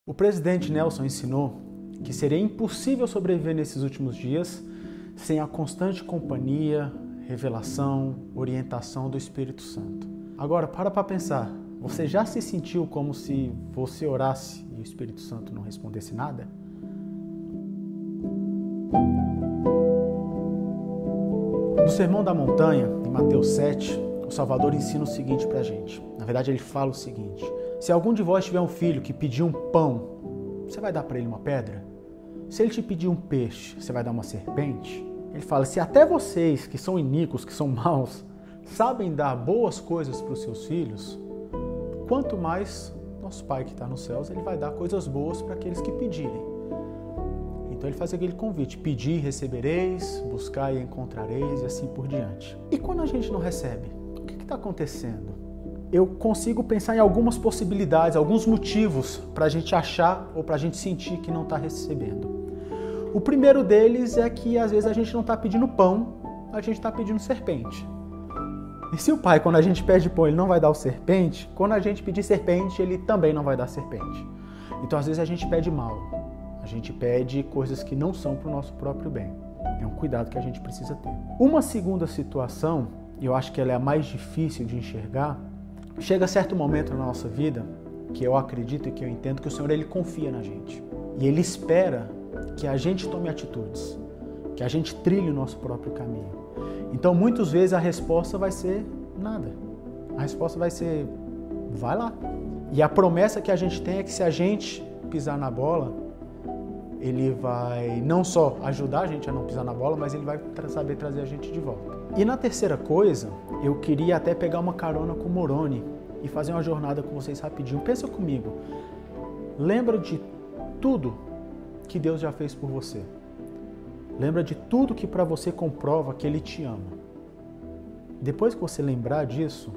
O presidente Nelson ensinou que seria impossível sobreviver nesses últimos dias sem a constante companhia, revelação, orientação do Espírito Santo. Agora, para pensar, você já se sentiu como se você orasse e o Espírito Santo não respondesse nada? No Sermão da Montanha, em Mateus 7, o Salvador ensina o seguinte pra gente. Na verdade, ele fala o seguinte: se algum de vós tiver um filho que pedir um pão, você vai dar para ele uma pedra? Se ele te pedir um peixe, você vai dar uma serpente? Ele fala, se até vocês que são iníquos, que são maus, sabem dar boas coisas para os seus filhos, quanto mais nosso Pai que está nos céus, ele vai dar coisas boas para aqueles que pedirem. Então ele faz aquele convite, pedi e recebereis, buscai e encontrareis e assim por diante. E quando a gente não recebe, o que está acontecendo? Eu consigo pensar em algumas possibilidades, alguns motivos para a gente achar ou para a gente sentir que não está recebendo. O primeiro deles é que às vezes a gente não está pedindo pão, a gente está pedindo serpente. E se o Pai, quando a gente pede pão, ele não vai dar o serpente, quando a gente pedir serpente, ele também não vai dar serpente. Então às vezes a gente pede mal, a gente pede coisas que não são para o nosso próprio bem. É um cuidado que a gente precisa ter. Uma segunda situação, e eu acho que ela é a mais difícil de enxergar, chega certo momento na nossa vida que eu acredito e que eu entendo que o Senhor ele confia na gente. E Ele espera que a gente tome atitudes, que a gente trilhe o nosso próprio caminho. Então, muitas vezes a resposta vai ser nada. A resposta vai ser, vai lá. E a promessa que a gente tem é que se a gente pisar na bola, Ele vai não só ajudar a gente a não pisar na bola, mas Ele vai saber trazer a gente de volta. E na terceira coisa, eu queria até pegar uma carona com o Moroni e fazer uma jornada com vocês rapidinho. Pensa comigo. Lembra de tudo que Deus já fez por você. Lembra de tudo que para você comprova que Ele te ama. Depois que você lembrar disso,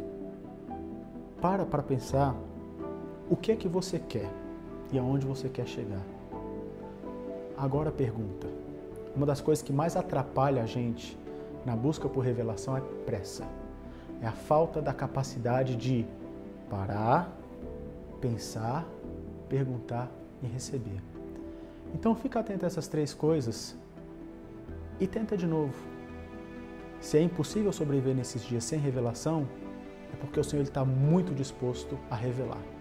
para pensar o que é que você quer e aonde você quer chegar. Agora pergunta. Uma das coisas que mais atrapalha a gente na busca por revelação é pressa. É a falta da capacidade de parar, pensar, perguntar e receber. Então fica atento a essas três coisas e tenta de novo. Se é impossível sobreviver nesses dias sem revelação, é porque o Senhor está muito disposto a revelar.